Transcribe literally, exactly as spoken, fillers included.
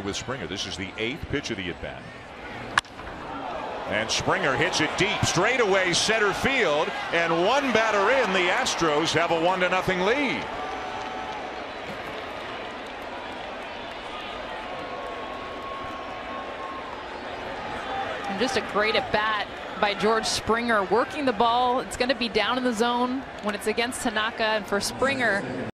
with Springer. This is the eighth pitch of the at bat. And Springer hits it deep, straightaway center field, and one batter in, the Astros have a one to nothing lead. And just a great at bat by George Springer, working the ball. It's going to be down in the zone when it's against Tanaka, and for Springer,